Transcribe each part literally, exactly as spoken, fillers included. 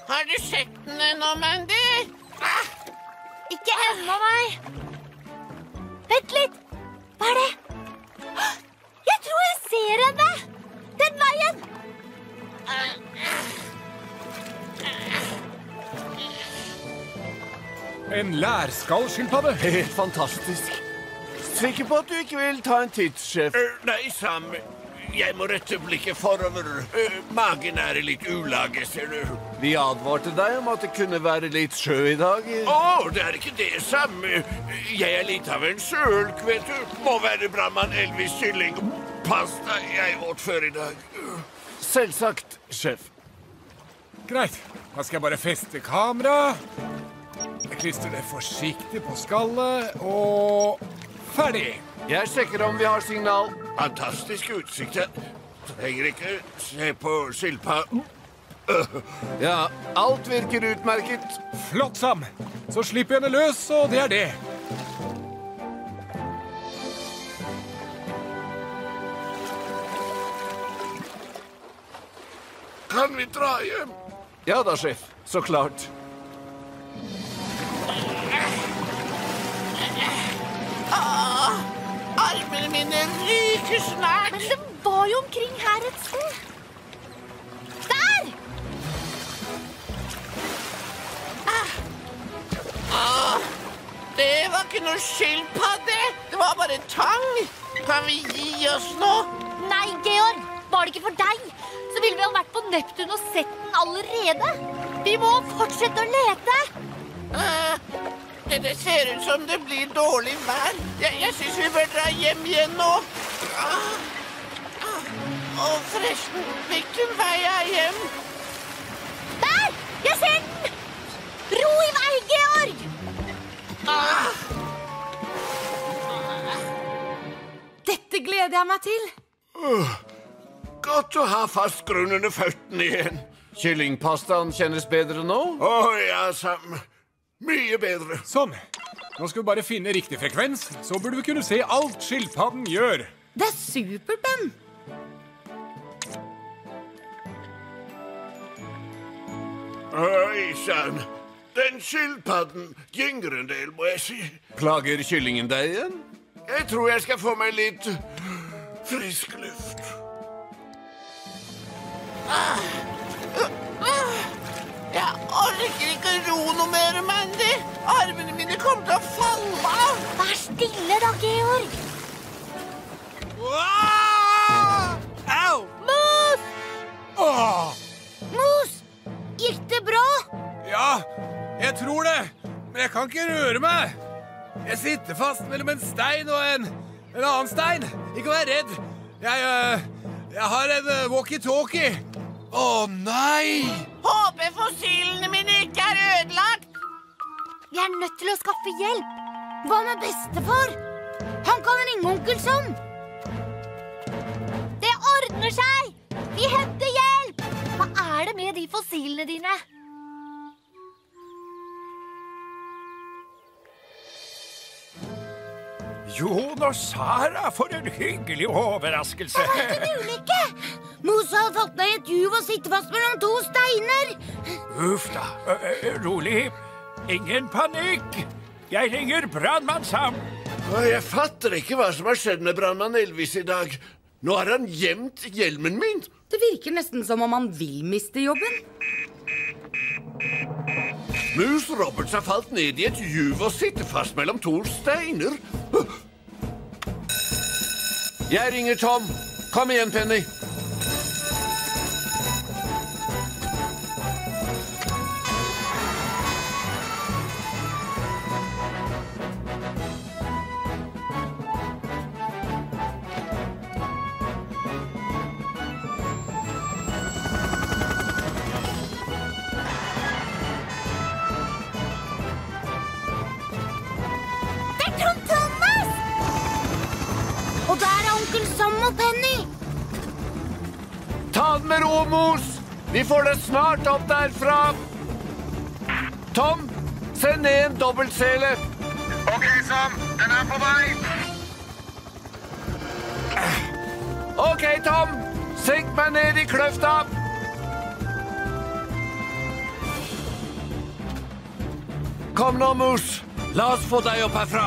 Har du sett den ennå, Mandy? Ah. Ikke ennå, nei. Vent litt. Hva er det? Jeg tror jeg ser henne. Den veien. En lærskallskilpadde. Helt fantastisk. Sikker på at du ikke vil ta en titt, sjef? Uh, nei, Sam. Jeg må rette blikket forover. Uh, magen er litt ulage, ser du. Vi advarte deg om at det kunne være litt sjø i dag. Å, oh, det er ikke det, Sam. Jeg er litt av en sjølk, vet du. Må være brannmann Elvis kylling. Pasta jeg åt før i dag. Selvsagt, sjef. Greit. Da skal jeg bare feste kamera. Jeg klistrer det forsiktig på skallet, og ferdig. Jeg sjekker om vi har signal. Fantastisk utsikt. Trenger ikke se på skilpadden. Ja, alt virker utmerket. Flott, Sam. Så slipper jeg henne løs, og det er det. Kan vi dra hjem? Ja da, sjef. Så klart. Ah, armene mine ryker snart. Men det var jo omkring her et sted. Der! Ah. Ah, det var ikke noe skilpadde. Det var bare tang. Kan vi gi oss nå? Nei, Georg. Var det ikke for deg? Så ville vi ha vært på Neptun og sett den allerede. Vi må fortsette å lete. Uh, det, det ser ut som det blir dårlig vær. Jeg, jeg synes vi bør dra hjem igjen nå. Uh, uh, og forresten, hvilken vei er hjem? Der! Jeg ser den! Ro i vei, Georg! Uh. Dette gleder jeg meg til. Uh. Godt å ha fast grunn under føttene igjen. Kyllingpastaen kjennes bedre nå? Å oh, ja, Sam. Mye bedre. Sånn. Nå skal vi bare finne riktig frekvens, så burde vi kunne se alt skilpadden gjør. Det er super, Ben. Oi, sann. Den skilpadden gynger en del, må jeg si. Plager kyllingen deg igjen? Jeg tror jeg skal få meg litt frisk luft. Ah. Ah. Jeg orker ikke ro noe mer, Mandy. Armene mine kommer til å falle av. Vær stille da, Georg. Ah! Au! Mus! Åh! Mus! Gikk det bra? Ja, jeg tror det. Men jeg kan ikke røre meg. Jeg sitter fast mellom en stein og en, en annen stein. Ikke vær redd. Jeg, uh, jeg har en uh, walkie-talkie. Å, oh, nei! Håper fossilene mine ikke er ødelagt. Vi er nødt til å skaffe hjelp. Hva med bestefar? Han kan ringe onkel Sam. Det ordner seg. Vi henter hjelp. Hva er det med de fossilene dine? Jon og Sara, for en hyggelig overraskelse. Det var ikke en ulykke. Mose har fått ned et juv og sitter fast mellom to steiner. Uff da, uh, rolig. Ingen panikk. Jeg ringer brannmann Sam. Jeg fatter ikke hva som har skjedd med brannmann Elvis i dag. Nå har han gjemt hjelmen min. Det virker nesten som om han vil miste jobben. Mus Roberts har falt ned i et juv og sitter fast mellom to steiner. Jeg ringer Tom. Kom igjen, Penny. Og Penny! Ta den med ro, Mos! Vi får det snart opp derfra! Tom, send ned en dobbeltsele! Ok, Sam. Den er på vei! Ok, Tom! Senk meg ned i kløfta! Kom nå, Mus. La oss få deg opp herfra.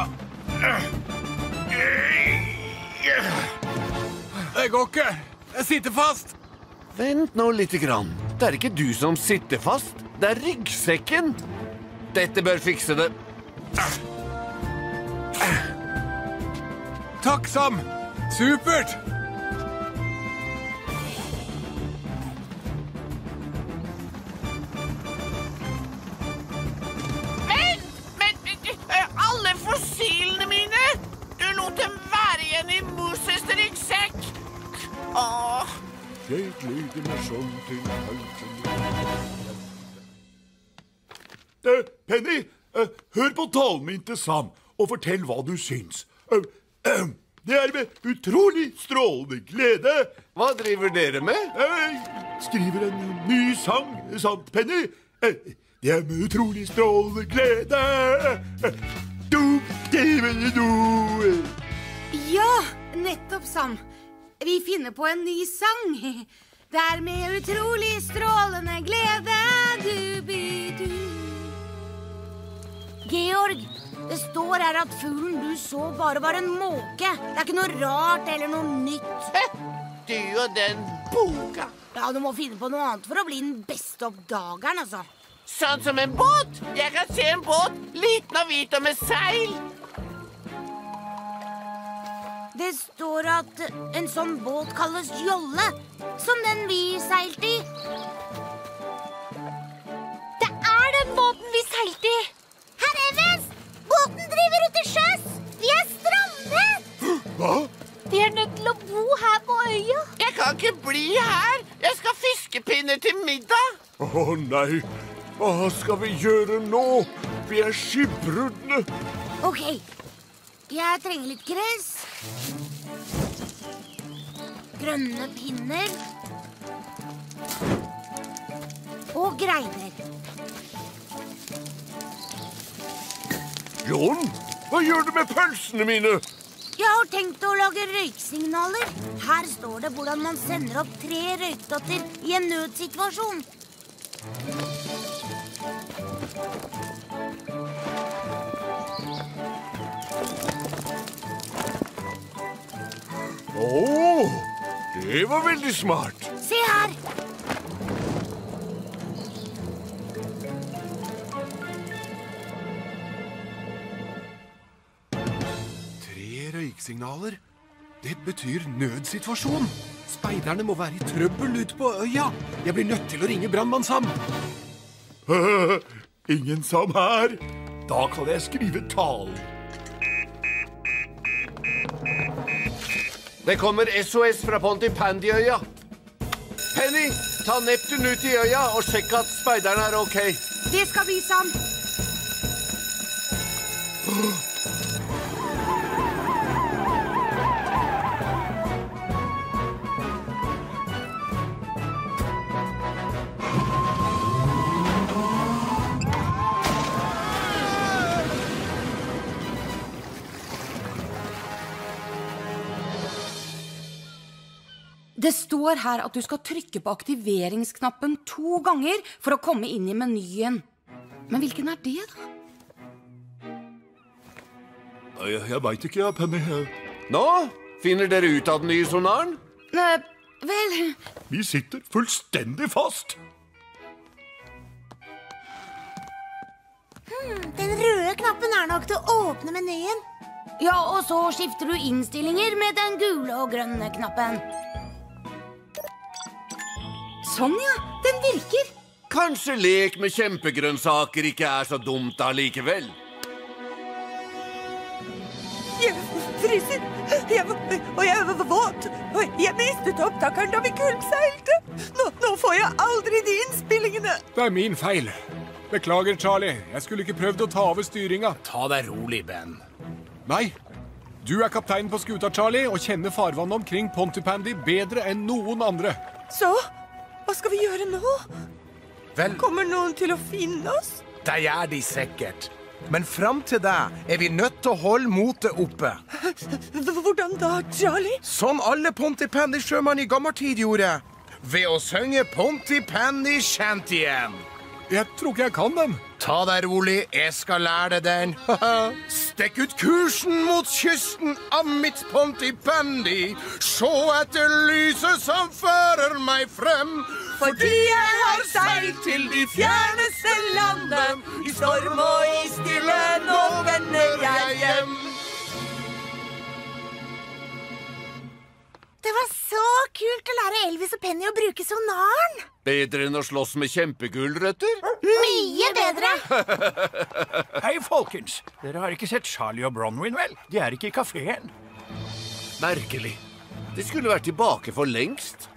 Det går ikke. Jeg sitter fast. Vent nå litt grann. Det er ikke du som sitter fast. Det er ryggsekken. Dette bør fikse det. Takk, Sam. Supert. Fossilene mine! Du lot dem være igjen i Moses ryggsekk. Åh. Jeg gleder meg sånn til pausen. Uh, Penny, uh, hør på talen min til Sam, og fortell hva du syns. Uh, uh, det er med utrolig strålende glede. Hva driver dere med? Jeg skriver en ny sang, sant, Penny? Uh, det er med utrolig strålende glede. Uh, Du, du, du. Ja, nettopp, Sam. Vi finner på en ny sang. Det er med utrolig strålende glede. Du-bi-du. Georg, det står her at fuglen du så bare var en måke. Det er ikke noe rart eller noe nytt. Du og den boka. Ja, du må finne på noe annet for å bli den beste oppdageren, altså. Sånn som en båt. Jeg kan se en båt, liten og hvit og med seil. Det står at en sånn båt kalles jolle, som den vi seilte i. Det er den båten vi seilte i. Herr Evans, båten driver ut til sjøs. Vi er strandet. Hva? Vi er nødt til å bo her på øya. Jeg kan ikke bli her. Jeg skal fiskepinne til middag. Å oh, nei, hva skal vi gjøre nå? Vi er skipbrudne. Ok, jeg trenger litt gress. Grønne pinner. Og greiner. John, hva gjør du med pølsene mine? Jeg har tenkt å lage røyksignaler. Her står det hvordan man sender opp tre røykdotter i en nødsituasjon. Åh, det var veldig smart. Se her. Tre røyksignaler. Det betyr nødsituasjon. Speiderne må være i trøbbel ute på øya. Jeg blir nødt til å ringe brannmann Sam. Ingen Sam her. Da kan jeg skrive talen. Det kommer S O S fra Pontypandyøya. Penny, ta Neptun ut i øya og sjekk at speiderne er ok. Det skal vi, Sam. Det står her at du skal trykke på aktiveringsknappen to ganger for å komme inn i menyen. Men hvilken er det, da? Jeg, jeg vet ikke, Penny. Nå, finner dere ut av den nye sonaren? Eh, vel... Vi sitter fullstendig fast. Hmm, den røde knappen er nok til å åpne menyen. Ja, og så skifter du innstillinger med den gule og grønne knappen. Sånn, ja. Den virker. Kanskje lek med kjempegrønnsaker ikke er så dumt allikevel. Jeg fryser, jeg, og jeg var våt, og jeg mistet opptakeren da vi kullseilte. Nå, nå får jeg aldri de innspillingene. Det er min feil. Beklager, Charlie. Jeg skulle ikke prøvd å ta over styringa. Ta deg rolig, Ben. Nei. Du er kapteinen på skuta, Charlie, og kjenner farvannet omkring Pontypandy bedre enn noen andre. Så, hva skal vi gjøre nå? Vel, Kommer noen til å finne oss? det er de sikkert. Men frem til det er vi nødt til å holde motet oppe. Hvordan da, Charlie? Sånn alle Pontypandy-sjømann i gammel tid gjorde. Ved å synge Pontypandy Shantien. Jeg tror ikke jeg kan den. Ta deg rolig, jeg skal lære deg den. Stekk ut kursen mot kysten av mitt Pontypandy. Se etter lyset som fører meg frem. Fordi jeg har seilt til de fjerneste landet. I storm og i stille, nå vender jeg hjem. Det var så kult å lære Elvis og Penny å bruke sonaren. Bedre enn å slåss med kjempegulrøtter? Mye bedre. Hei, folkens. Dere har ikke sett Charlie og Bronwyn, vel? De er ikke i kaféen. Merkelig. De skulle vært tilbake for lengst.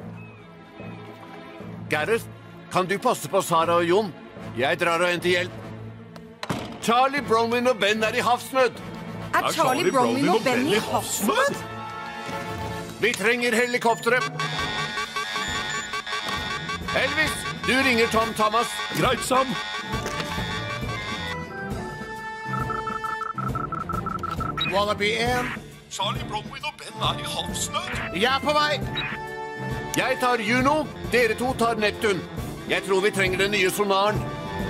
Gareth, kan du passe på Sarah og Jon? Jeg drar og henter hjelp. Charlie, Bronwyn og Ben er i havsnød. Er Charlie, Bronwyn og Ben i havsnød? Vi trenger helikoptere. Elvis, du ringer Tom Thomas. Greit, Sam. Wallaby en. Charlie, Bronwyn og Ben er i havsnød. Jeg er på vei. Jeg tar Juno, dere to tar Neptun. Jeg tror vi trenger den nye sonaren.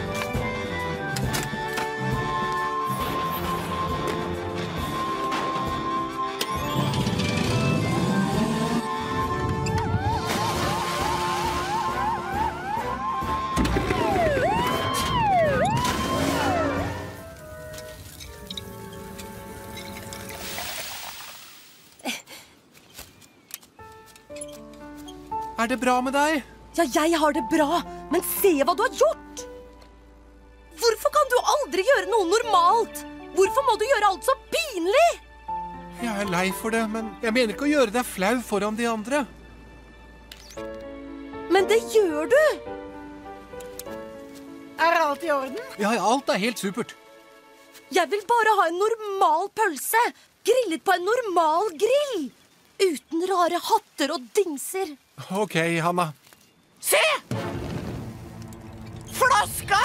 Er det bra med deg? Ja, jeg har det bra, men se hva du har gjort! Hvorfor kan du aldri gjøre noe normalt? Hvorfor må du gjøre alt så pinlig? Jeg er lei for det, men jeg mener ikke å gjøre deg flau foran de andre. Men det gjør du! Er alt i orden? Ja, alt er helt supert. Jeg vil bare ha en normal pølse, grillet på en normal grill, uten rare hatter og dingser. Ok, Hanna. Se! Flaska!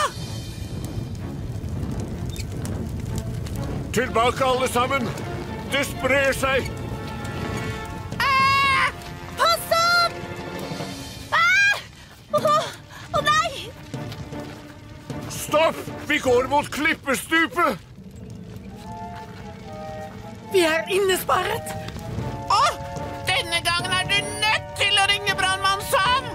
Tilbake alle sammen. Det sprer seg. Ah! Pass opp! Ah! Åh, åh, nei! Stopp! Vi går mot klippestupet. Vi er innesperret. Åh, denne gangen er du nødt til å ringe brannmann Sam!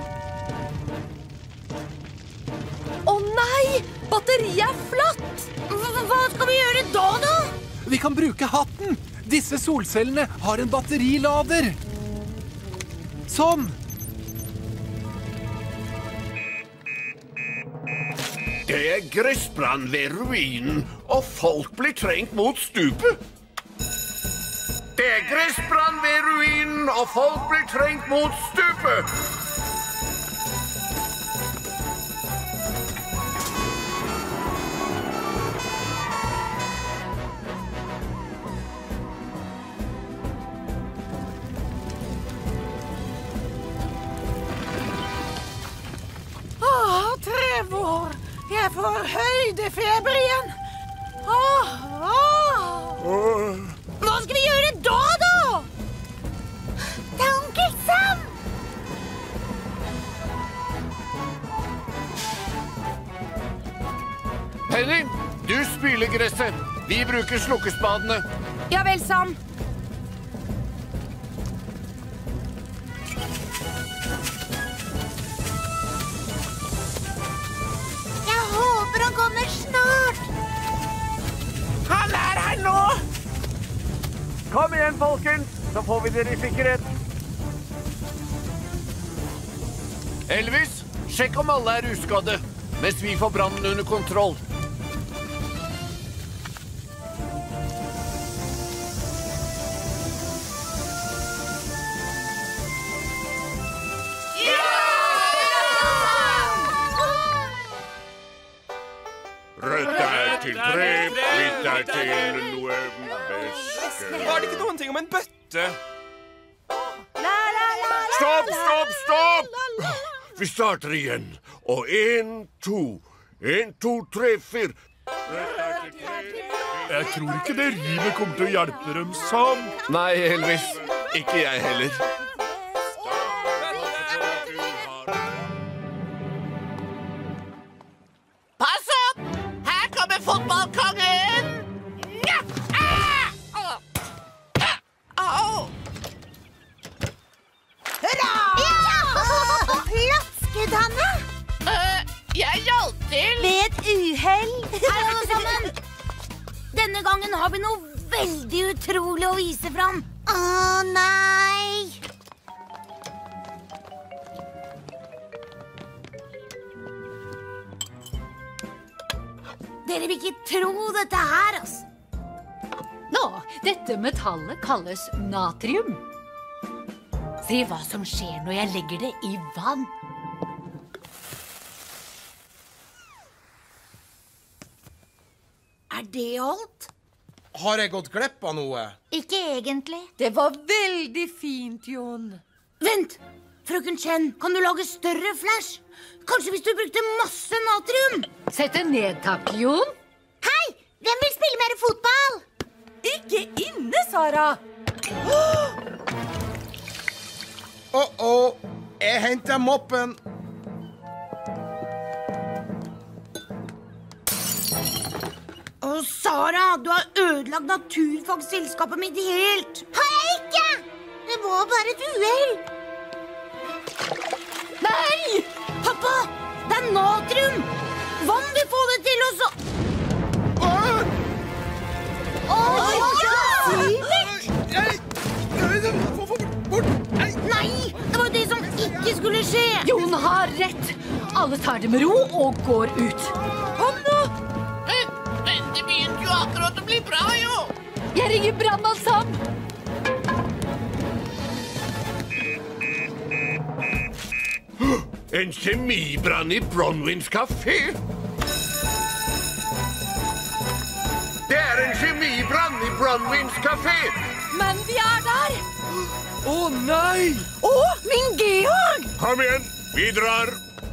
Å nei! Batteriet er flatt! Hva skal vi gjøre da, da? Vi kan bruke hatten. Disse solcellene har en batterilader. Sånn. Det er gressbrann ved ruinen, og folk blir trengt mot stupet. Det er gressbrann ved ruinen, og folk blir trengt mot stupet. Åh, Trevor! Jeg får høydefeber igjen. Åh, åh. Hva skal vi gjøre da, da? Det er onkel Sam! Penny, du spyler gresset. Vi bruker slukkespadene. Ja vel, Sam. Jeg håper han kommer snart. Han er her nå! Kom igjen, folkens, så får vi dere i sikkerhet. Elvis, sjekk om alle er uskadde, mens vi får brannen under kontroll. Rødt er til tre, hvitt er til noe beske. Var det ikke noen ting om en bøtte? Stopp, stopp, stopp! Vi starter igjen. Og en, to. En, to, tre, fire. Jeg tror ikke det rimet kommer til å hjelpe dem, Sam. Nei, Elvis. Ikke jeg heller. Pass opp! Her Fotballkongen! Ja! Ah! Au! Hurra! Ja! Plaskedanne! Uh, jeg hjalp til. Ved et uhell. Hei, alle sammen. Denne gangen har vi noe veldig utrolig å vise fram. Å, nei. Dere vil ikke tro dette her, altså. Nå, dette metallet kalles natrium. Se hva som skjer når jeg legger det i vann. Er det alt? Har jeg gått glipp av noe? Ikke egentlig. Det var veldig fint, Jon. Vent! Frøken Chen, kan du lage større flash? Kanskje hvis du brukte masse natrium? Sett det ned, takk, Jon. Hei! Hvem vil spille mer fotball? Ikke inne, Sara. Åh-åh, jeg henter moppen. Å, Sara, du har ødelagt naturfagselskapet mitt helt. Har jeg ikke? Det var bare et uhell. Nei! Pappa, det er natrium. Vann vil få det til også. Åh, ja! Nei, det var det som ikke skulle skje. Jon har rett. Alle tar det med ro og går ut. Kom nå. Men det begynte jo akkurat å bli bra, jo. Jeg ringer brannmann Sam. En kjemibrann i Bronwyns kafé. Det er en kjemibrann i Bronwyns kafé. Men vi er der. Å, nei! Å, min Georg! Kom igjen, vi drar.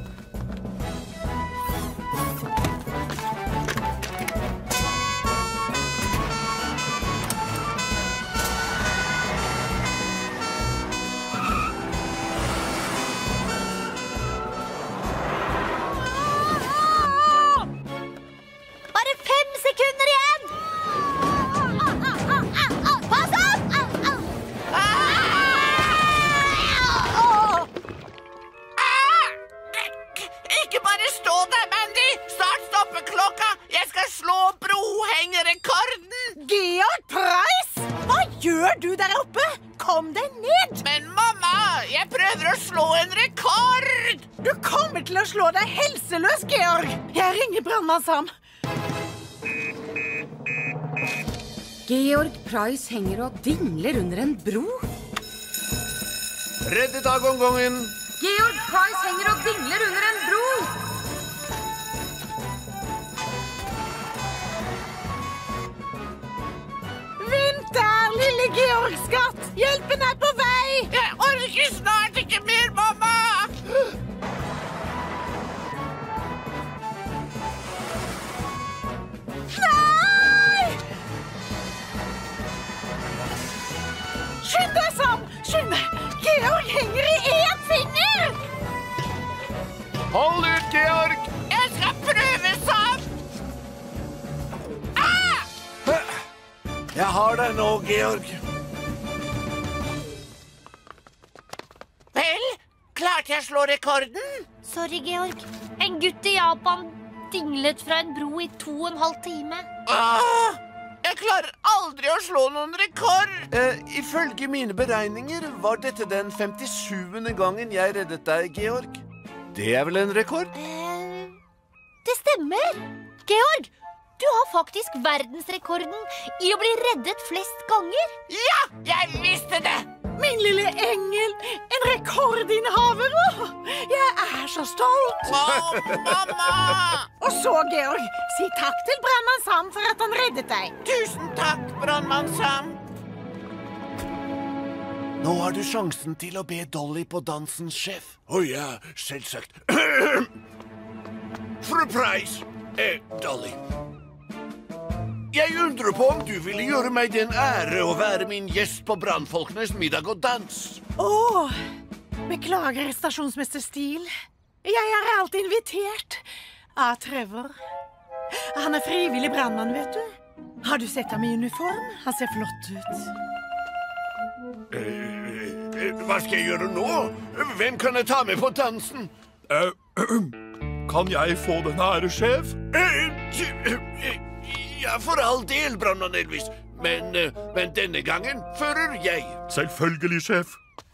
Bare fem sekunder igjen! Pass opp! Ikke bare stå der, Mandy. Snart stopper klokka. Jeg skal slå brohengerekorden. Georg Price! Hva gjør du der oppe? Kom deg ned! Men mamma, jeg prøver å slå en rekord. Du kommer til å slå deg helseløs, Georg. Jeg ringer brannmann Sam. Georg Price henger og dingler under en bro. Reddet av gongongen. Georg Price henger og dingler under en bro. Vinter, lille Georg skatt. Hjelpen er på vei. Jeg orker snart ikke mer, mamma. Nei! Skynd deg, Sam. Skynd deg. Georg henger i én finger. Hold ut, Georg. Jeg skal prøve, Sam. Ah! Jeg har deg nå, Georg. Vel, klarte jeg å slå rekorden? Sorry, Georg. En gutt i Japan dinglet fra en bro i to og en halv time. Ah, jeg klarer aldri å slå noen rekord. Eh, ifølge mine beregninger var dette den femtisjuende gangen jeg reddet deg, Georg. Det er vel en rekord? Eh, det stemmer. Georg, du har faktisk verdensrekorden i å bli reddet flest ganger. Ja, jeg visste det. Min lille engel, en rekordinnehaver. Åh, jeg er så stolt. Å, mamma. Og så, Georg, si takk til brannmann Sam for at han reddet deg. Tusen takk, brannmann Sam. Nå har du sjansen til å be Dolly på dansens sjef. Å ja, selvsagt. Fru Price, eh, Dolly. Jeg undrer på om du ville gjøre meg den ære å være min gjest på brannfolkenes middag og dans. Åh, beklager, stasjonsmester Steele. Jeg er alltid invitert av Trevor. Han er frivillig brandmann, vet du. Har du sett ham i uniform? Han ser flott ut. Eh, hva skal jeg gjøre nå? Hvem kan jeg ta med på dansen? Uh, kan jeg få den ære, sjef? Ja, for all del, brandmann Elvis. Men, men denne gangen fører jeg. Selvfølgelig, sjef.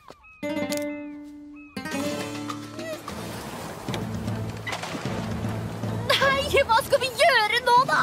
Nei, hva skal vi gjøre nå, da?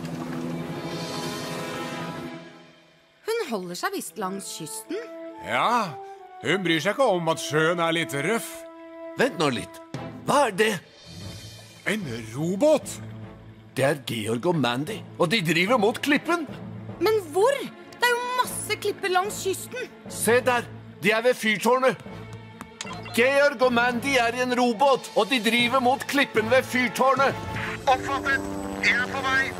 Hun holder seg visst langs kysten. Ja, hun bryr seg ikke om at sjøen er litt røff. Vent nå litt. Hva er det? En robåt. Det er Georg og Mandy, og de driver mot klippen. Men hvor? Det er jo masse klipper langs kysten. Se der, de er ved fyrtårnet. Georg og Mandy er i en robåt, og de driver mot klippen ved fyrtårnet. Oppfattet. Jeg er på vei.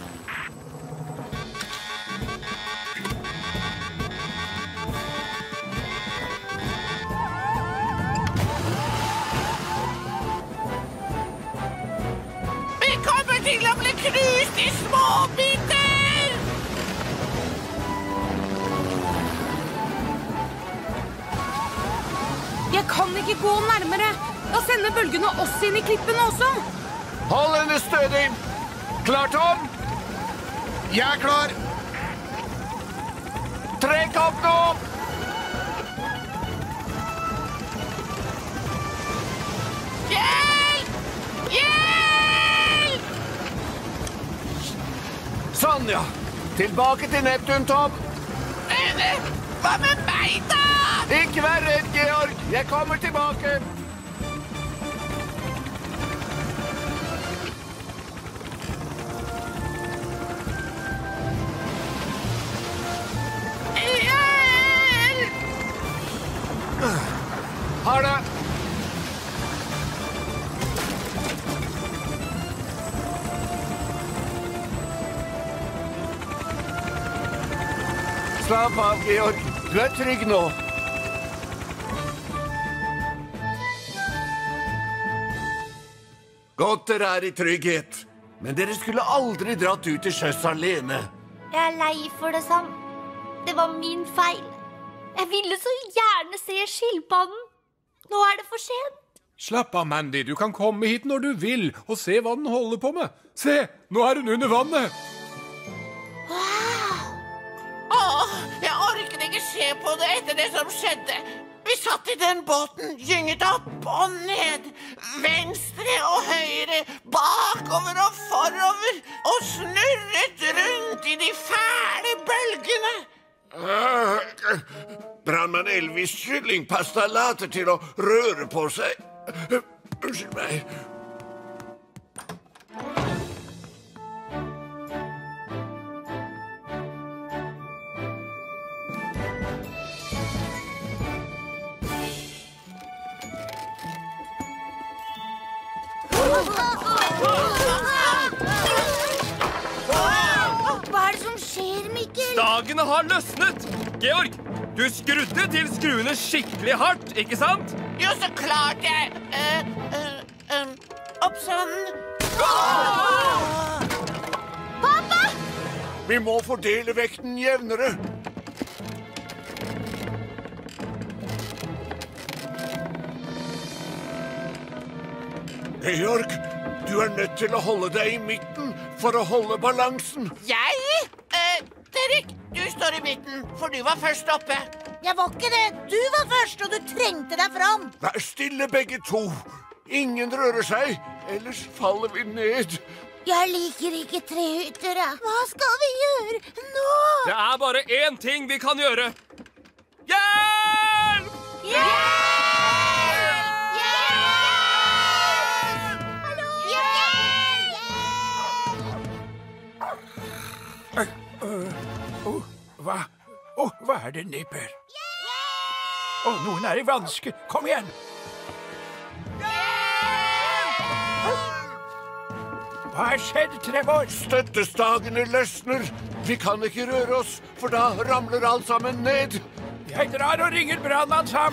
Vi kommer til å bli knust i små biter! Jeg kan ikke gå nærmere. Da sender bølgene oss inn i klippene også. Hold henne stødig. Klar, Tom? Jeg er klar. Trekk opp nå! Hjelp! Hjelp! Sånn, ja. Tilbake til Neptun, Tom. Men hva med meg, da? Ikke vær redd, Georg. Jeg kommer tilbake. Hjelp! Ha det. Slapp av, Georg. Du er trygg nå. Godt dere er i trygghet. Men dere skulle aldri dratt ut til sjøs alene. Jeg er lei for det, Sam. Det var min feil. Jeg ville så gjerne se skilpadden. Nå er det for sent. Slapp av, Mandy. Du kan komme hit når du vil og se hva den holder på med. Se, nå er hun under vannet. Åh, jeg orker ikke se på det etter det som skjedde. Vi satt i den båten, gynget opp og ned, venstre og høyre, bakover og forover, og snurret rundt i de fæle bølgene. Uh, Brandmann Elvis kyllingpasta later til å røre på seg. Uh, unnskyld meg. Hva er det som skjer, Mikkel? Stagene har løsnet. Georg, du skrudde til skruene skikkelig hardt, ikke sant? Jo, så klart jeg... Uh, uh, um, oppsann. Pappa! Vi må fordele vekten jevnere. Georg, du er nødt til å holde deg i midten for å holde balansen. Jeg? Uh, Derek, du står i midten, for du var først oppe. Jeg var ikke det. Du var først, og du trengte deg fram. Vær stille, begge to. Ingen rører seg, ellers faller vi ned. Jeg liker ikke trehyttere. Hva skal vi gjøre nå? Det er bare én ting vi kan gjøre. Hjelp! Hjelp! Oh, hva? Oh, hva er det, Nipper? Å, oh, noen er i vanske. Kom igjen! Hva har skjedd, Trevor? Støttestagene løsner. Vi kan ikke røre oss, for da ramler alt sammen ned. Jeg drar og ringer brannmann, Sam.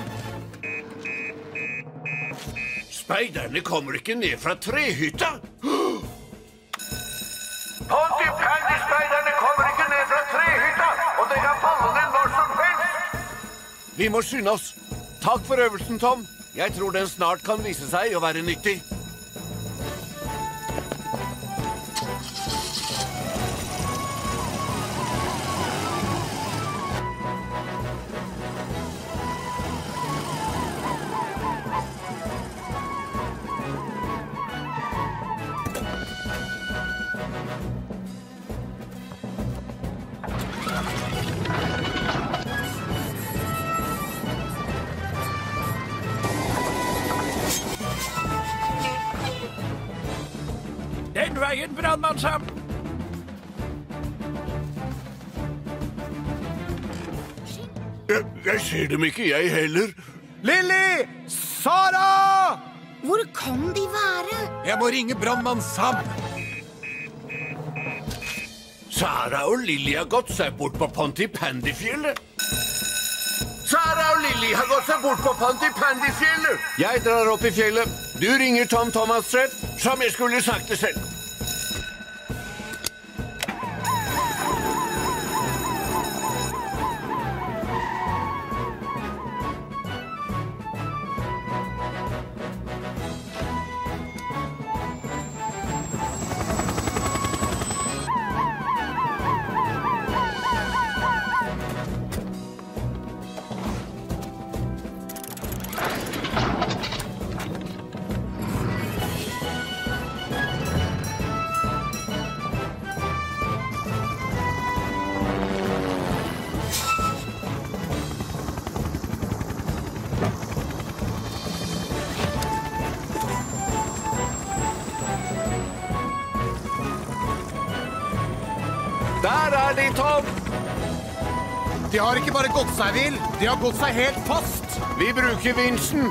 Speiderne kommer ikke ned fra trehytta. Vi må skynde oss. Takk for øvelsen, Tom. Jeg tror den snart kan vise seg å være nyttig. Den veien, brannmann Sam. Jeg, jeg ser dem ikke, jeg heller. Lilly! Sara! Hvor kan de være? Jeg må ringe brannmann Sam. Sara og Lilly har gått seg bort på Pontypandyfjellet. Sara og Lilly har gått seg bort på Pontypandyfjellet. Jeg drar opp i fjellet. Du ringer Tom Thomas selv, som jeg skulle sagt det selv. Der er de, Tom! De har ikke bare gått seg vill, de har gått seg helt fast. Vi bruker vinsjen.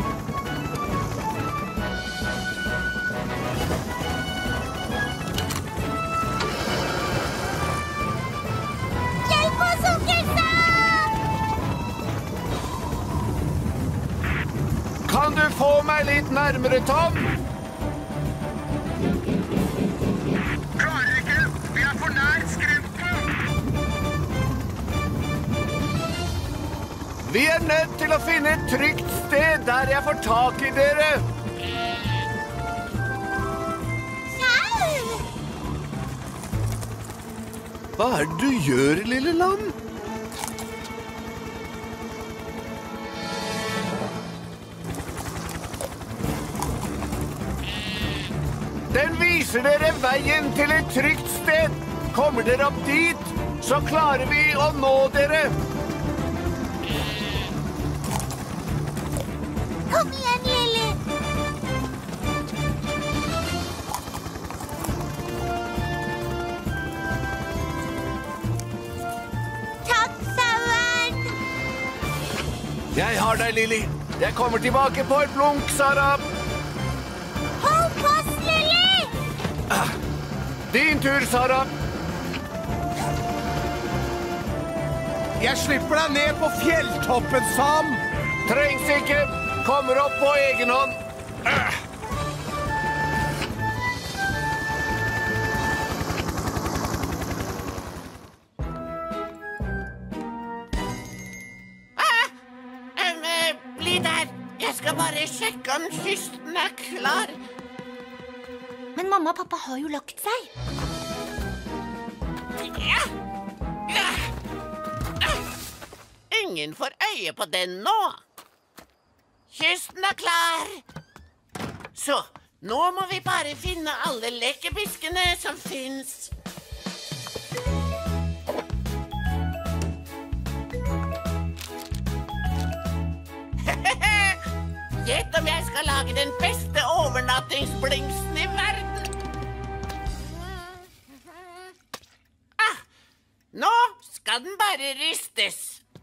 Hjelp oss, onkel Sam! Kan du få meg litt nærmere, Tom? Klarer ikke. Vi er for nær skrenten. Vi er nødt til å finne et trygt sted der jeg får tak i dere. Hva er det du gjør, lille lam? Den viser dere veien til et trygt sted. Kommer dere opp dit, så klarer vi å nå dere. Kom igjen, Lilly. Takk, sauen. Jeg har deg, Lilly. Jeg kommer tilbake på et blunk, Sara. Hold fast, Lilly. Ah, din tur, Sara. Jeg slipper deg ned på fjelltoppen, Sam. Trengs ikke. Kommer opp på egen hånd. Ah. Ah, um, eh, bli der. Jeg skal bare sjekke om kysten er klar. Men mamma og pappa har jo lagt seg. Ja. Ja. Ah. Ingen får øye på den nå. Kysten er klar. Så, nå må vi bare finne alle lekebiskene som finnes. Gjett om jeg skal lage den beste overnattingsblingsen i verden. Ah, nå skal den bare ristes.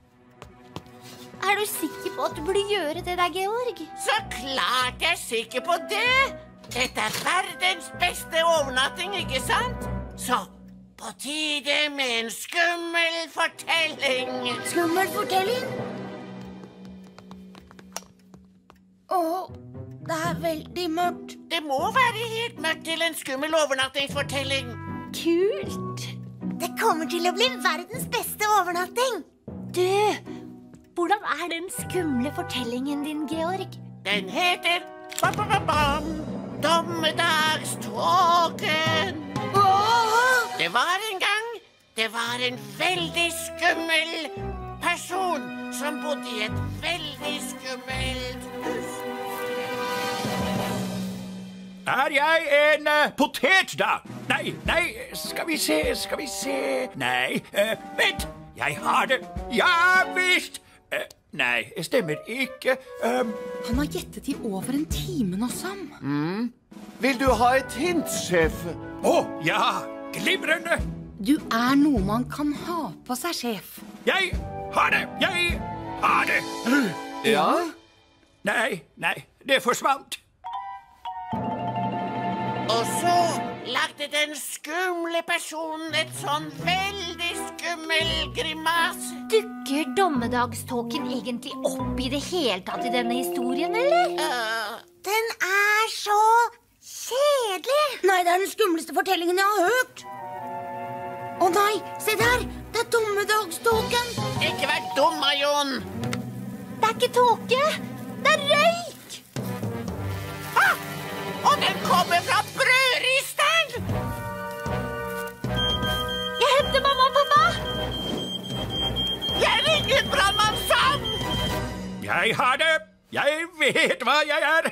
Er du sikker på at du burde gjøre det der, Georg? Så klart jeg er sikker på det. Dette er verdens beste overnatting, ikke sant? Så, på tide med en skummel fortelling. Skummel fortelling? Åh, det er veldig mørkt. Det må være helt mørkt til en skummel overnattingsfortelling. Kult. Det kommer til å bli verdens beste overnatting. Du, Hvordan er den skumle fortellingen din, Georg? Den heter bam, bam, bam, bam, Dommedagståken. Det var en gang, det var en veldig skummel person som bodde i et veldig skummelt hus. Er jeg en uh, potet, da? Nei, nei, skal vi se, skal vi se. Nei, uh, vent, jeg har det. Ja, visst. Uh, nei, stemmer ikke. Um... Han har gjettet i over en time nå, Sam. Mm. Vil du ha et hint, sjef? Å, oh, ja, glimrende. Du er noe man kan ha på seg, sjef. Jeg har det, jeg har det. Ja? Nei, nei, det forsvant. Og så lagde den skumle personen et sånn veldig skummel grimas. Dukker Dommedagståken egentlig opp i det hele tatt i denne historien, eller? Uh, den er så kjedelig. Nei, det er den skumleste fortellingen jeg har hørt. Å nei, se der, det er Dommedagståken. Ikke vær dum, Marion. Det er ikke tåke, det er røyk. Ah! Og den kommer fra brødristeren! Jeg henter mamma og pappa! Jeg ringer brannmann Sam! Jeg har det! Jeg vet hva jeg er!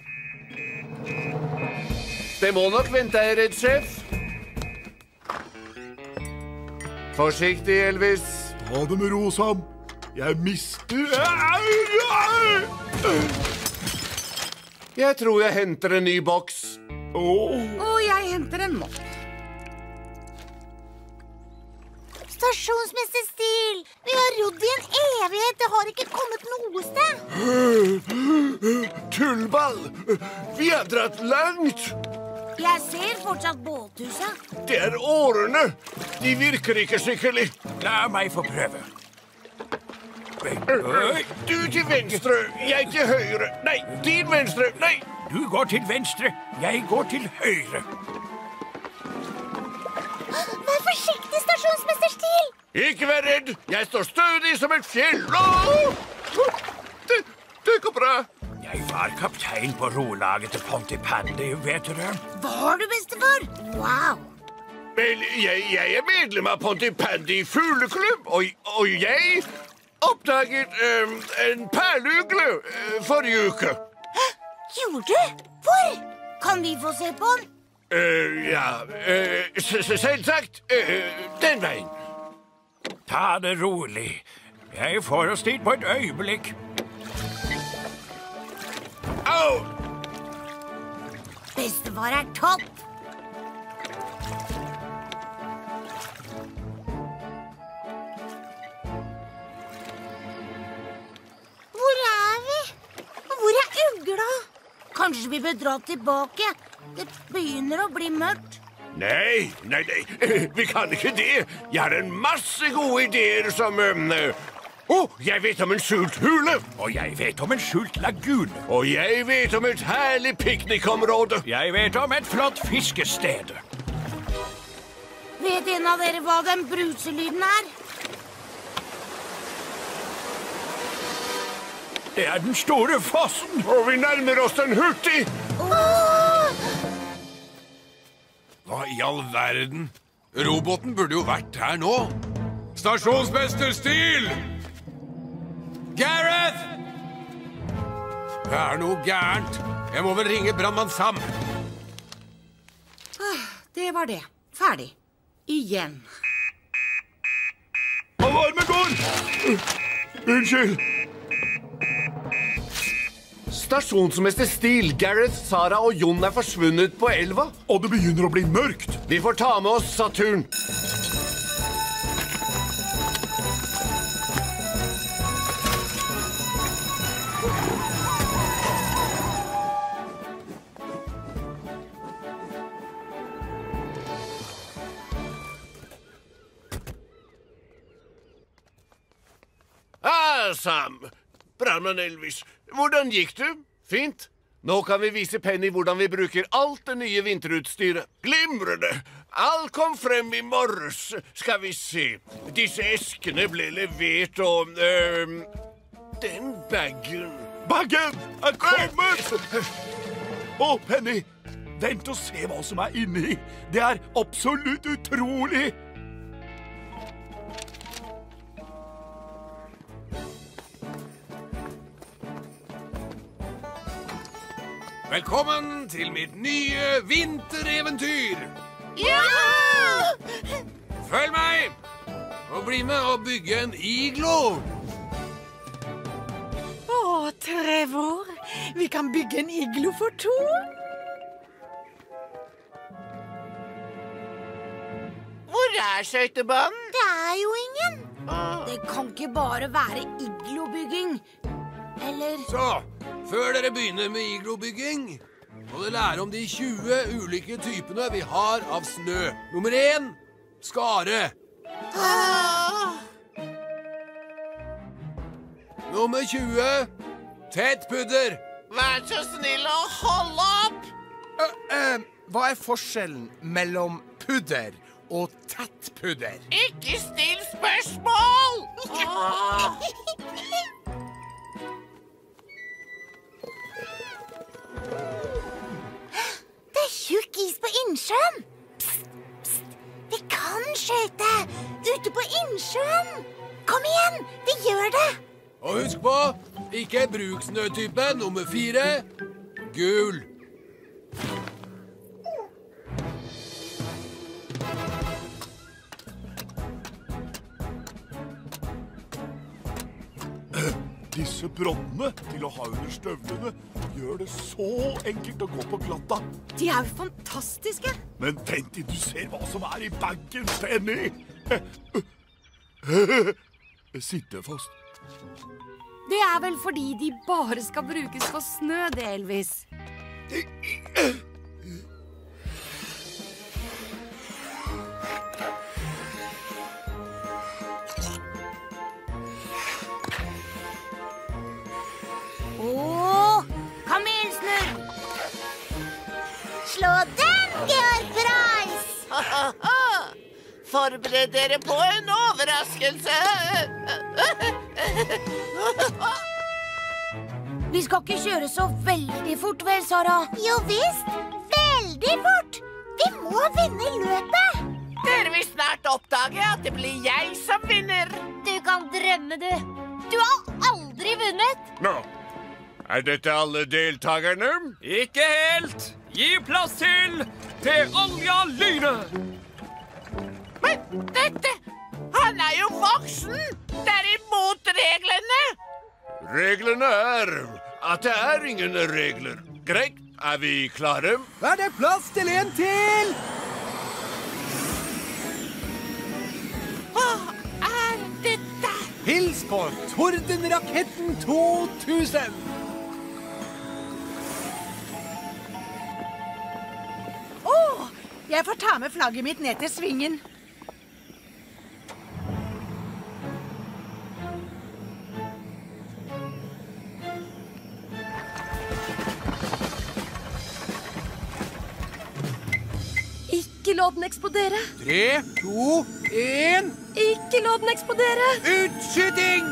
Det må nok vente, jeg er redd, sjef. Forsiktig, Elvis. Ta det med ro, Sam. Jeg mister... Jeg tror jeg henter en ny boks. Oh. Og jeg henter en mopp. Stasjonsmester Stil, vi har rodd i en evighet. Det har ikke kommet noe sted. Tullball! Vi har dratt langt. Jeg ser fortsatt båthuset. Det er årene. De virker ikke skikkelig. La meg få prøve. Du til venstre, jeg til høyre. Nei, din venstre, nei. Du går til venstre, jeg går til høyre. Vær forsiktig, stasjonsmester Stil. Ikke vær redd, jeg står stødig som et fjell. Det, det går bra. Jeg var kaptein på rolaget til Pontypandy, vet du det? Var du, bestefar? Wow. Vel, jeg, jeg er medlem av Pontypandy fugleklubb, og, og jeg... oppdaget um, en perlugle uh, forrige uke. Gjorde du? Hvor? Kan vi få se på den? Uh, ja, uh, selvsagt. Uh, den veien. Ta det rolig. Jeg får oss dit på et øyeblikk. Au! Bestefar er topp. Kanskje vi bør dra tilbake. Det begynner å bli mørkt. Nei, nei, nei. Vi kan ikke det. Jeg har en masse gode ideer som... Um, uh, oh, jeg vet om en skjult hule. Og jeg vet om en skjult lagune. Og jeg vet om et herlig piknikområde. Jeg vet om et flott fiskested. Vet en av dere hva den bruselyden er? Det er den store fossen. Og vi nærmer oss den hurtig. Oh! Hva i all verden? Roboten burde jo vært her nå. Stasjonsmester Stil! Gareth! Det er noe gærent. Jeg må vel ringe brannmann Sam. Det var det. Ferdig. Igjen. Alarmen går! Unnskyld. Stasjonsmester Stil, Gareth, Sara og Jon er forsvunnet på elva. Og det begynner å bli mørkt. Vi får ta med oss Saturn. Ah, Sam. Brannmann Elvis. Hvordan gikk det? Fint. Nå kan vi vise Penny hvordan vi bruker alt det nye vinterutstyret. Glimrende. Alt kom frem i morges. Skal vi se. Disse eskene ble levert og... Øh, den bagen. Bagen er kommet! Å, Penny, vent og se hva som er inni. Det er absolutt utrolig. Velkommen til mitt nye vintereventyr. Ja! Følg meg, og bli med og bygge en iglo. Å, Trevor, vi kan bygge en iglo for to. Hvor er skøytebanen? Det er jo ingen. Det kan ikke bare være iglobygging. Eller... Så, før dere begynner med iglobygging, må dere lære om de tjue ulike typene vi har av snø. Nummer én, skare. Ah. Nummer tjue, tett pudder. Vær så snill å holde opp. Uh, uh, hva er forskjellen mellom pudder og tett pudder? Ikke still spørsmål! Ah. Det er tjukk is på innsjøen. Psst, psst. Vi kan skjøte ute på innsjøen. Kom igjen, vi gjør det. Og husk på, ikke bruk snøtype nummer fire, gul. Disse broddene til å ha under støvlene gjør det så enkelt å gå på glatta. De er jo fantastiske. Men tenk til du ser hva som er i bagen, Penny. Sitte fast. Det er vel fordi de bare skal brukes for snø, det, Elvis. Åh, kamelsnurr! Slå den, Georg Price! Forbered dere på en overraskelse. Vi skal ikke kjøre så veldig fort, vel, Sara? Jo visst, veldig fort! Vi må vinne løpet! Dere vil snart oppdage at det blir jeg som vinner. Du kan drømme, du. Du har aldri vunnet. Nå, er dette alle deltakerne? Ikke helt. Gi plass til til Olja Lyne. Men dette, han er jo voksen. Det er imot reglene. Reglene er at det er ingen regler. Greit, er vi klare? Er det plass til en til? Hva er dette? Hils på Tordenraketten to tusen. Åh, jeg får ta med flagget mitt ned til svingen. Ikke la den eksplodere. Tre, to, en. Ikke la den eksplodere. Utskyting!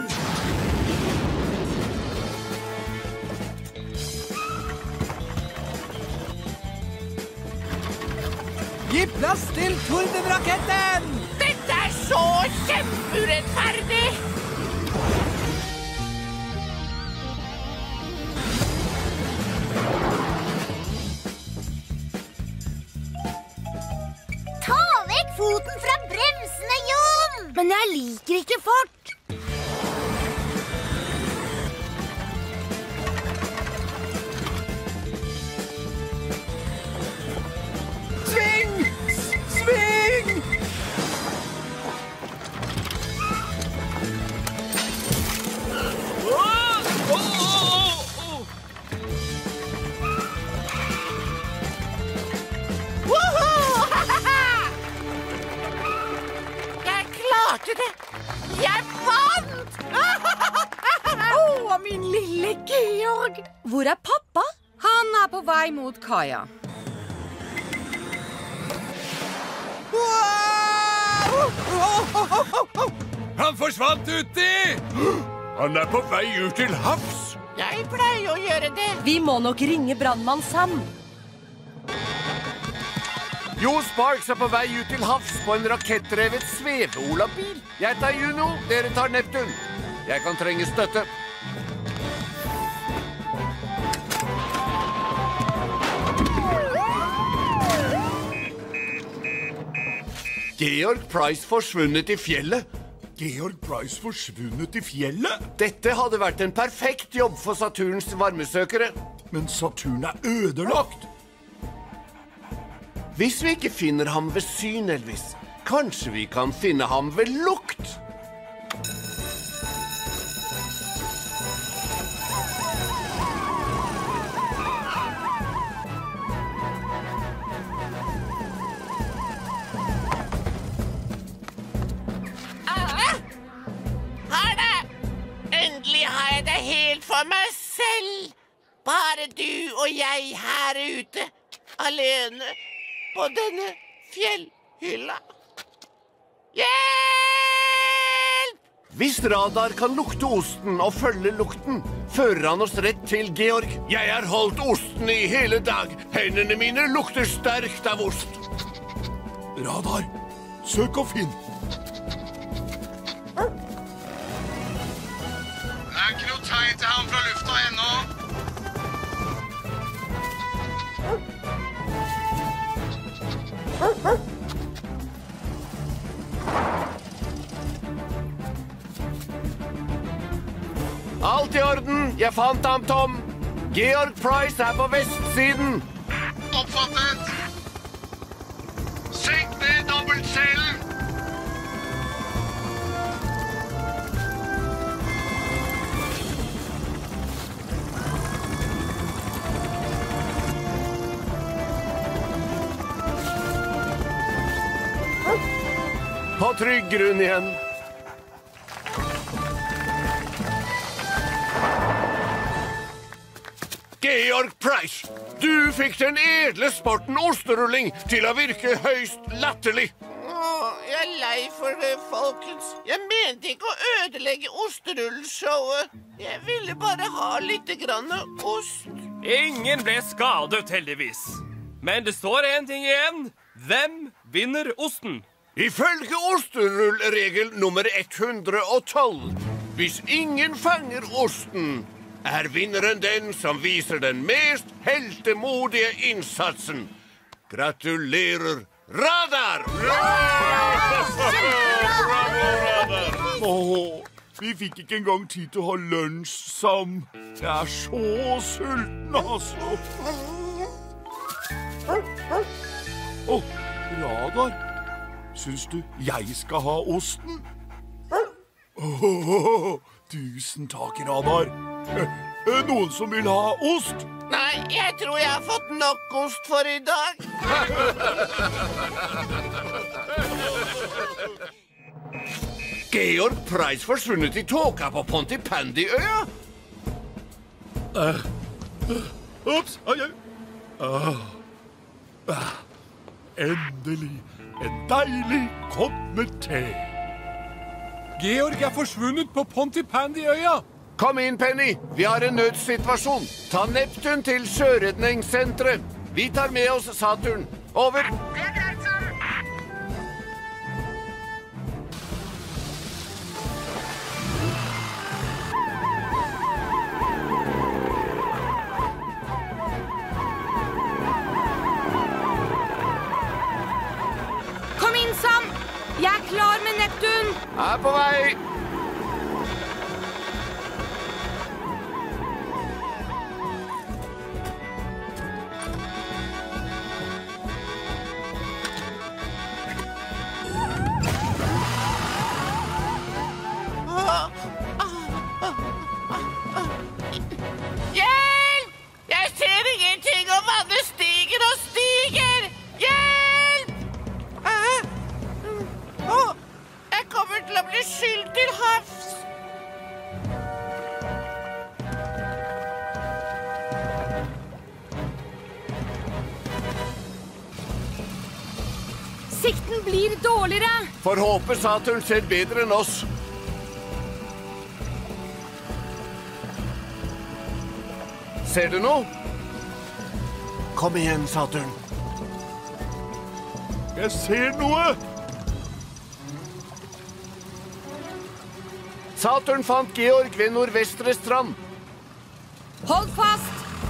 Gi plass til Tordenraketten! Dette er så kjempeurettferdig! Ta vekk foten fra bremsene, Jon! Men jeg liker ikke fart. Sving! Sving! Jeg klarte det! Jeg vant! Åh, min lille Georg. Hvor er pappa? Han er på vei mot kaia. Han forsvant uti! Han er på vei ut til havs. Jeg pleier å gjøre det. Vi må nok ringe brannmann Sam. Jo Sparks er på vei ut til havs på en rakettdrevet sveveolabil. Jeg tar Juno, dere tar Neptun. Jeg kan trenge støtte. Georg Price forsvunnet i fjellet. Georg Price forsvunnet i fjellet? Dette hadde vært en perfekt jobb for Saturns varmesøkere. Men Saturn er ødelagt. Hvis vi ikke finner ham ved syn, Elvis, kanskje vi kan finne ham ved lukt. Ah, har det! Endelig har jeg det helt for meg selv. Bare du og jeg her ute, alene. På denne fjellhylla. Hjelp! Hvis radar kan lukte osten og følge lukten, fører han oss rett til Georg. Jeg har holdt osten i hele dag. Hendene mine lukter sterkt av ost. Radar, søk og finn. Det er ikke noe tegn til ham fra lufta ennå. Alt i orden, jeg fant ham, Tom. Georg Price er på vestsiden. Oppfattet. Senk ned dobbeltselen. På trygg grunn igjen. Georg Price, du fikk den edle sporten osterulling til å virke høyst latterlig. Åh, jeg er lei for det, folkens. Jeg mente ikke å ødelegge osterullshowet. Jeg ville bare ha litt grann ost. Ingen ble skadet, heldigvis. Men det står en ting igjen. Hvem vinner osten? Ifølge osterullregel nummer ett hundre og tolv, hvis ingen fanger osten, er vinneren den som viser den mest heltemodige innsatsen. Gratulerer, Radar! Åh, vi fikk ikke engang tid til å ha lunsj, Sam. Jeg er så sulten, altså. Åh, Radar. Syns du jeg skal ha osten? Åh, tusen takk, Radar. Eh, noen som vil ha ost? Nei, jeg tror jeg har fått nok ost for i dag. Georg Price forsvunnet i tåka på Pontypandyøya. Uh, uh, Ups, oi, oi. Uh, uh, endelig en deilig kopp med te. Georg er forsvunnet på Pontypandyøya. Kom inn, Penny. Vi har en nødsituasjon. Ta Neptun til sjøredningssenteret. Vi tar med oss Saturn. Over. Det er greit, Sam. Kom inn, Sam. Jeg er klar med Neptun. Er på vei. Hjelp! Jeg ser ingenting, og vannet stiger og stiger. Hjelp! Ah. Åh, jeg kommer til å bli skylt til havs. Sikten blir dårligere. Får håpe Saturn ser bedre enn oss. Ser du noe? Kom igjen, Saturn. Jeg ser noe! Saturn fant Georg ved nordvestre strand. Hold fast!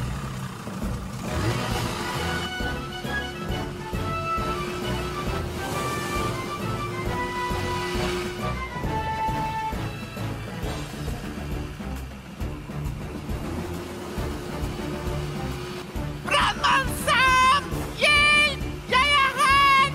Brannmann Sam! Hjelp! Jeg er her!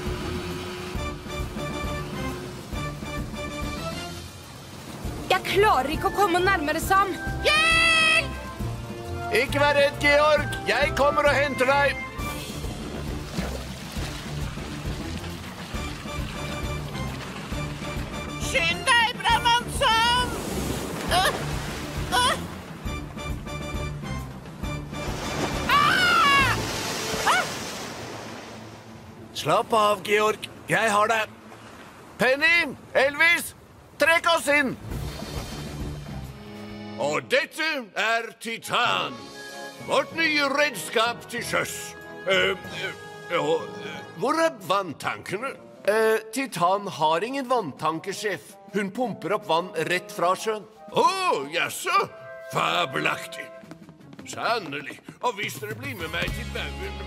Jeg klarer ikke å komme nærmere, Sam. Hjelp! Ikke vær redd, Georg. Jeg kommer og henter deg. Skynd deg, brannmann Sam! Uh, uh. Slapp av, Georg. Jeg har det. Penny, Elvis, trekk oss inn. Og dette er Titan. Vårt nye redskap til sjøs. Uh, uh, uh, hvor er vanntankene? Uh, Titan har ingen vanntanker, sjef. Hun pumper opp vann rett fra sjøen. Å, oh, jaså. Fabelaktig. Sannelig. Og hvis dere blir med meg til baugen...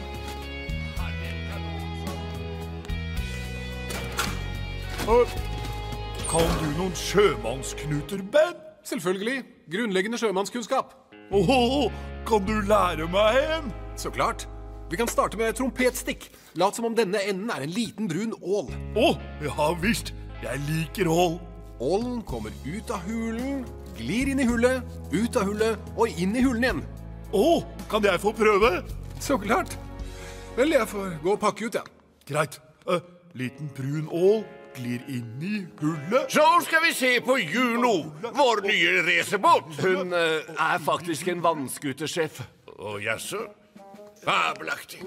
Kan du noen sjømannsknuter, Ben? Selvfølgelig. Grunnleggende sjømannskunnskap. Åh, kan du lære meg en? Så klart. Vi kan starte med trompetstikk. Lat som om denne enden er en liten brun ål. Åh, ja visst. Jeg liker ål. Ålen kommer ut av hulen, glir inn i hullet, ut av hullet og inn i hulen igjen. Åh, kan jeg få prøve? Så klart. Vel, jeg får gå og pakke ut, ja. Greit. Uh, liten brun ål glir inn i hullet. Så skal vi se på Juno, vår nye racerbåt. Hun uh, er faktisk en vannskutersjef. Å, jaså? Fabelaktig.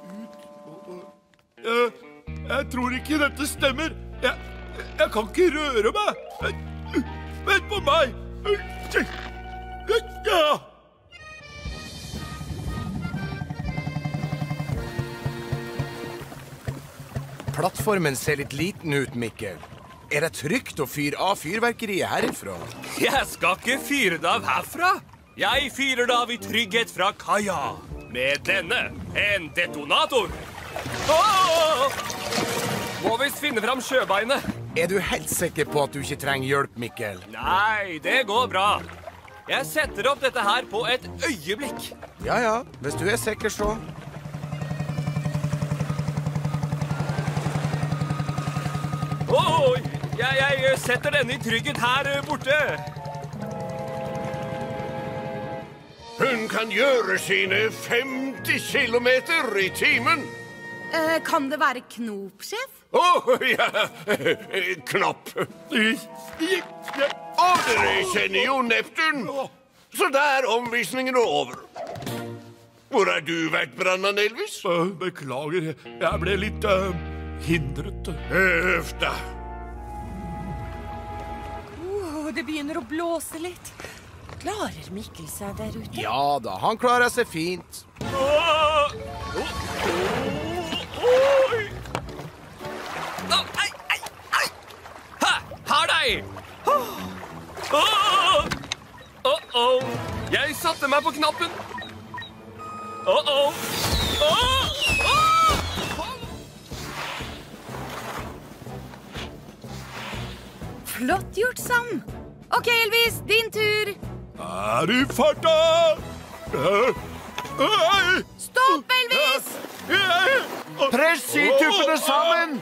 Uh, jeg tror ikke dette stemmer. Jeg, jeg kan ikke røre meg. Uh, vent på meg. Uh, ja. Plattformen ser litt liten ut, Mikkel. Er det trygt å fyre av fyrverkeriet herifra? Jeg skal ikke fyre det av herfra. Jeg fyrer det av i trygghet fra kaia. Med denne, en detonator. Åh! Må visst finne fram sjøbeinet. Er du helt sikker på at du ikke trenger hjelp, Mikkel? Nei, det går bra. Jeg setter opp dette her på et øyeblikk. Ja, ja. Hvis du er sikker, så... Oi, jeg, jeg setter denne i trygghet her borte. Hun kan gjøre sine femti kilometer i timen. Eh, kan det være knop, sjef? Å, oh, ja, knopp. Og dere kjenner jo Neptun, så da er omvisningen over. Hvor har du vært, brannmann Elvis? Uh, beklager, jeg ble litt... Uh... hindret. Øv da. Oh, det begynner å blåse litt. Klarer Mikkel seg der ute? Ja da, han klarer seg fint. Åh! Oh, oi! Oh, ei, ei, ei! Ha! Har deg! Oh, oh, oh. Jeg satte meg på knappen. Oh, oh. Oh, oh. Flott gjort, Sam. Ok, Elvis, din tur. Er i farta! Stopp, Elvis! Press situppene sammen!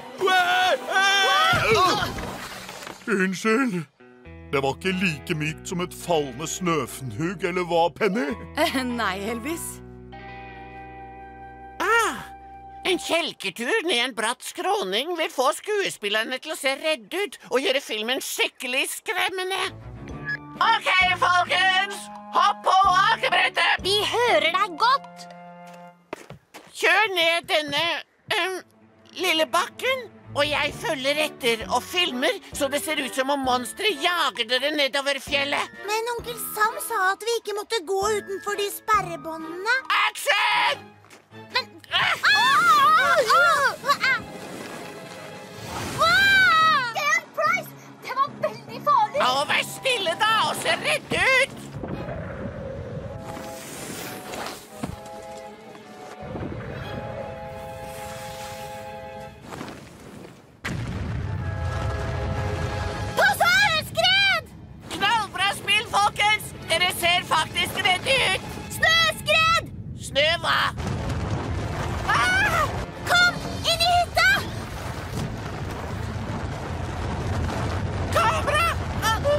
Unnskyld. Det var ikke like mykt som et fallende snøfnhugg, eller hva, Penny? Eh, nei, Elvis. Ah, en kjelketur ned en bratt skråning vil få skuespillerne til å se redd ut og gjøre filmen skikkelig skremmende. Ok, folkens! Hopp på akebrettet! Vi hører deg godt. Kjør ned denne um, lille bakken og jeg følger etter og filmer, så det ser ut som om monsteret jager dere nedover fjellet. Men onkel Sam sa at vi ikke måtte gå utenfor de sperrebåndene. Action! Men... Ah! Ah! Ah! Dan Price, det var veldig farlig. Å, vær stille da, og se redd ut! Folkens, dere ser faktisk redde ut. Snøskred! Snø hva? Ah! Kom inn i hytta! Kamera! Ah.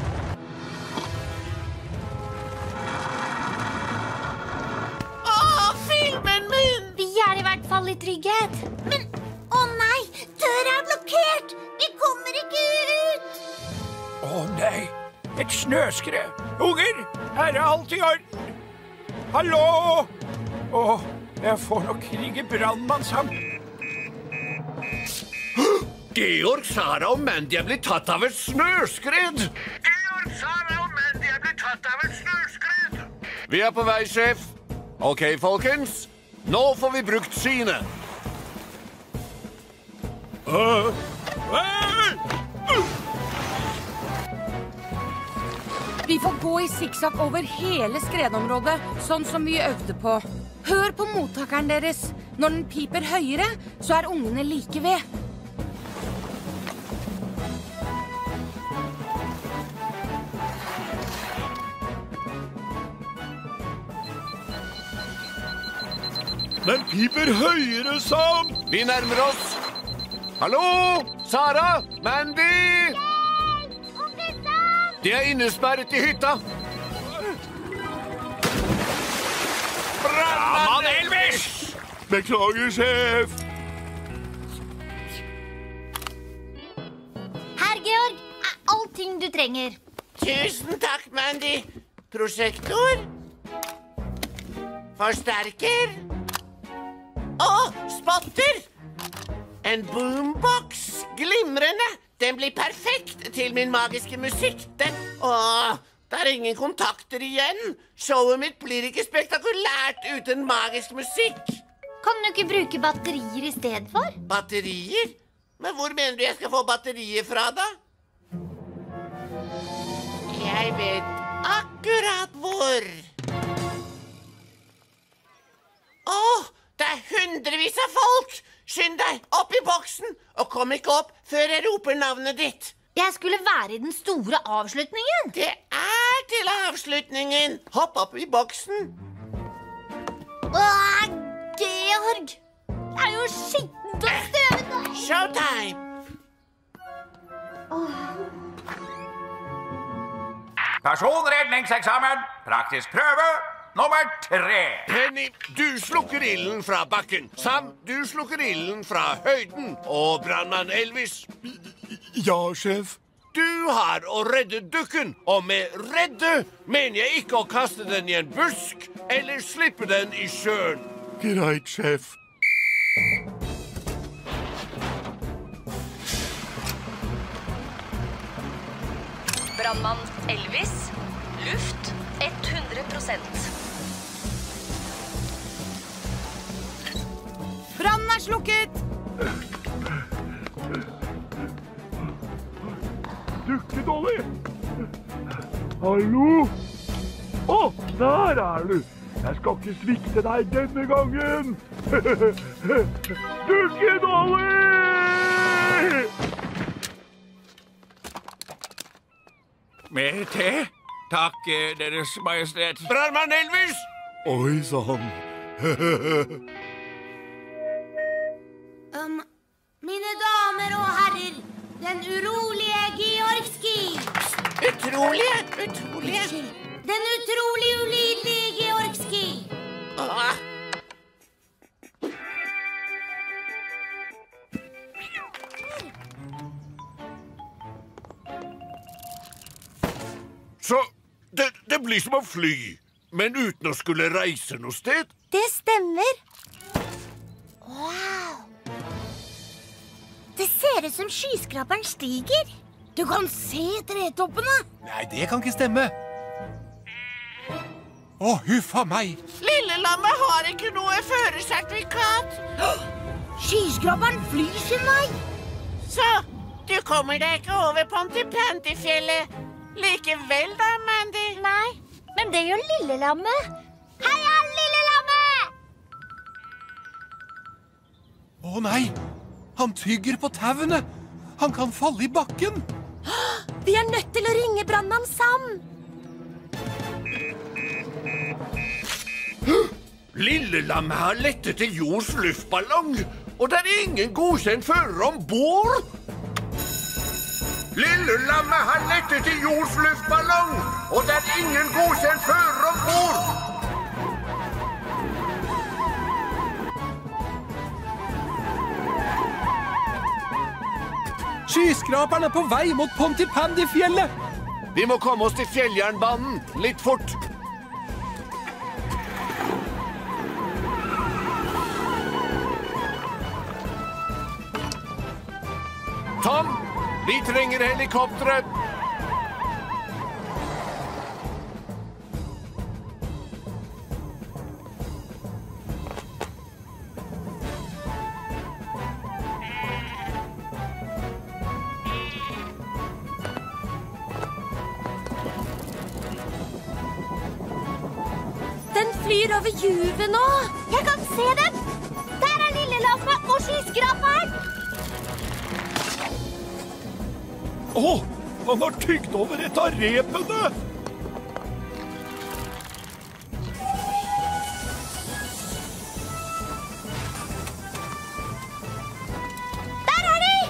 Åh, filmen min! Vi er i hvert fall i trygghet. Men, å nei, døra er blokkert. Vi kommer ikke ut. Å nei. Et snøskred. Unger, her er alt i orden. Hallo! Åh, jeg får nok krige brandmann sammen. Georg, Sara og Mandy er blitt tatt av et snøskred. Georg, Sara og Mandy er blitt tatt av et snøskred. Vi er på vei, sjef. Ok, folkens. Nå får vi brukt synet. Uh, uh, uh. Vi får gå i sikksakk over hele skredområdet, sånn som vi øvde på. Hør på mottakeren deres. Når den piper høyere, så er ungene like ved. Den piper høyere, Sam! Vi nærmer oss. Hallo, Sara, Mandy! De er innesperret i hytta. Brandmann Elvis! Beklager, sjef. Her, Georg, er allting du trenger. Tusen takk, Mandy. Prosjektor. Forsterker. Å, spotter. En boombox. Glimrende. Den blir perfekt til min magiske musikk. Den... Åh, det er ingen kontakter igjen. Showet mitt blir ikke spektakulært uten magisk musikk. Kan du ikke bruke batterier i stedet for? Batterier? Men hvor mener du jeg skal få batterier fra, da? Jeg vet akkurat hvor. Åh, det er hundrevis av folk! Skynd deg, opp i boksen, og kom ikke opp før jeg roper navnet ditt. Jeg skulle være i den store avslutningen. Det er til avslutningen. Hopp opp i boksen. Åh, Georg! Det er jo skittent og støvete. Showtime! Personredningseksamen, praktisk prøve. Nummer tre. Penny, du slukker ilden fra bakken. Sam, du slukker ilden fra høyden. Og brandmann Elvis. Ja, sjef. Du har å redde dukken. Og med redde mener jeg ikke å kaste den i en busk eller slippe den i sjøen. Greit, sjef. Brandmann Elvis. Luft hundre prosent. Brannen er slukket! Dukkedolly! Hallo? Å, der er du! Jeg skal ikke svikte deg denne gangen! Dukkedolly! Mer te? Takk, Deres Majestet. Brandmann Elvis! Oi, sann. um, mine damer og herrer, den urolige Georgski. Utrolige, utrolige. Den utrolig ulidelige Georgski. Åh. Så det, det blir som å fly, men uten å skulle reise noe sted. Det stemmer. Wow. Det ser ut som skyskraperen stiger. Du kan se tretoppene. Nei, det kan ikke stemme. Å, huffa meg. Lillelammet har ikke noe førersertifikat. Skyskraperen flyr sin vei. Så, du kommer deg ikke over Pontypandyfjellet. Likevel da, Mandy? Nei, men det gjør Lillelammet. Heia, Lillelammet! Å nei, han tygger på tauene. Han kan falle i bakken. Vi er nødt til å ringe brannmann Sam. Lillelammet har lettet til jords luftballong, og det er ingen godkjent fører ombord. Lillelammet har lettet til jords luftballong, og det er ingen godkjent fører ombord. Skyskraperen er på vei mot Pontypandyfjellet. Vi må komme oss til fjelljernbanen, litt fort. Tom, vi trenger helikopteret. Den flyr over juvet nå. Jeg kan se dem. Der er Lillelammet og skyskraperen. Å, han har tygd over et av repene! Der er de!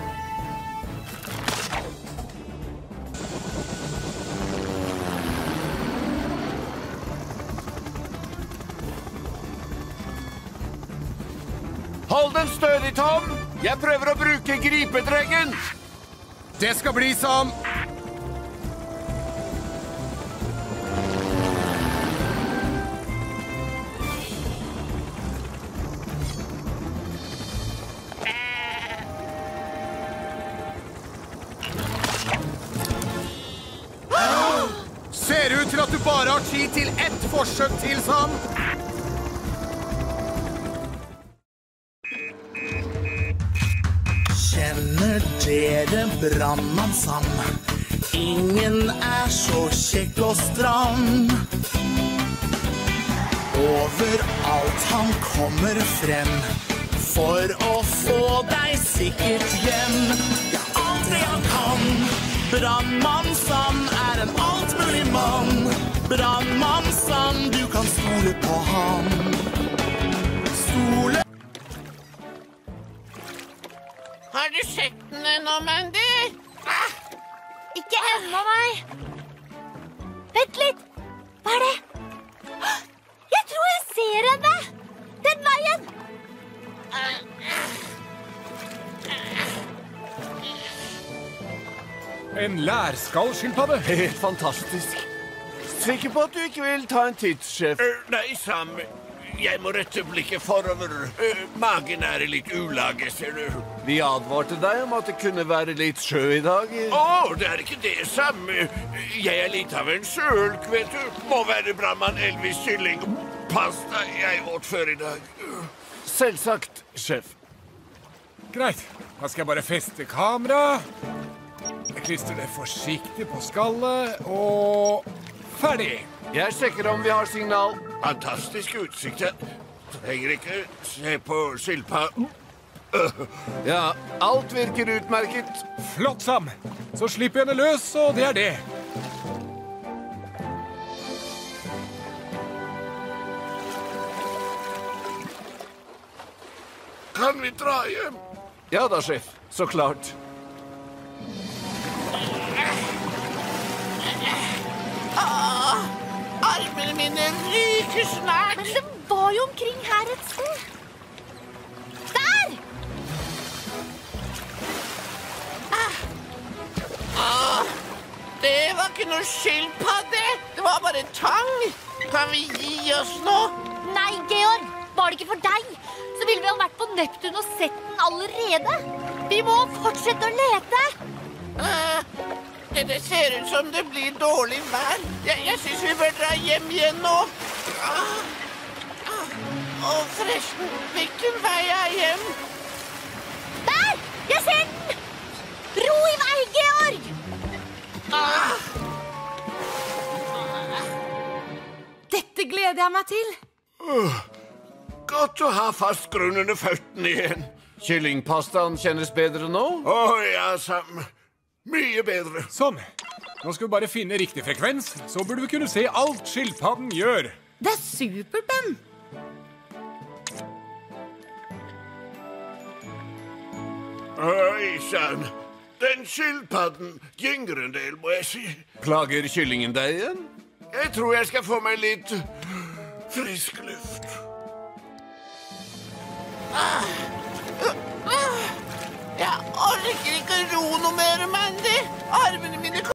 Hold den stødig, Tom. Jeg prøver å bruke gripedrengen. Det skal bli som... Ser ut til at du bare har tid til ett forsøk til, Sam. Kjenner dere brannmann Sam? Ingen er så kjekk og stram. Overalt han kommer frem for å få deg sikkert hjem. Ja, alt det han kan. Brannmann Sam er en altmulig mann. Brannmann Sam, du kan stole på ham. Stole... Har du sett den ennå, Mandy? Ah! Ikke ennå, nei. Vent litt. Hva er det? Jeg tror jeg ser henne. Den veien. En lærskallskilpadde. Helt fantastisk. Sikker på at du ikke vil ta en titt, sjef? Uh, nei, Sam. Jeg må rette blikket forover. Uh, magen er litt ulage, ser du. Vi advarte deg om at det kunne være litt sjø i dag. Å, oh, det er ikke det samme. Jeg er litt av en sjølk, vet du. Må være brannmann Elvis kylling. Pasta jeg åt før i dag. Selvsagt, sjef. Greit. Da skal jeg bare feste kamera. Jeg klistrer det forsiktig på skallet, og ferdig. Jeg sjekker om vi har signal. Fantastisk utsikt. Trenger ikke se på skilpadden. Ja, alt virker utmerket. Flott, Sam. Så slipper jeg henne løs, og det er det. Kan vi dra hjem? Ja da, sjef. Så klart. Åh, armene mine ryker snart. Men det var jo omkring her et sted. Der! Ah. Ah, det var ikke noe skilpadde. Det var bare tang. Kan vi gi oss nå? Nei, Georg. Var det ikke for deg, så ville vi ha vært på Neptun og sett den allerede. Vi må fortsette å lete. Uh, det, det ser ut som det blir dårlig vær. Jeg, jeg synes vi bør dra hjem igjen nå. Uh, uh, og forresten, hvilken vei er hjem? Der! Jeg ser den! Ro i vei, Georg! Uh. Dette gleder jeg meg til. Uh, godt å ha fast grunn under føttene igjen. Kyllingpastaen kjennes bedre nå? Å oh, ja, Sam. Mye bedre. Sånn. Nå skal vi bare finne riktig frekvens, så burde vi kunne se alt skilpadden gjør. Det er supert, Ben. Oi, sann. Den skilpadden gynger en del, må jeg si. Plager kyllingen deg igjen? Jeg tror jeg skal få meg litt frisk luft. Jeg orker ikke ro noe mer,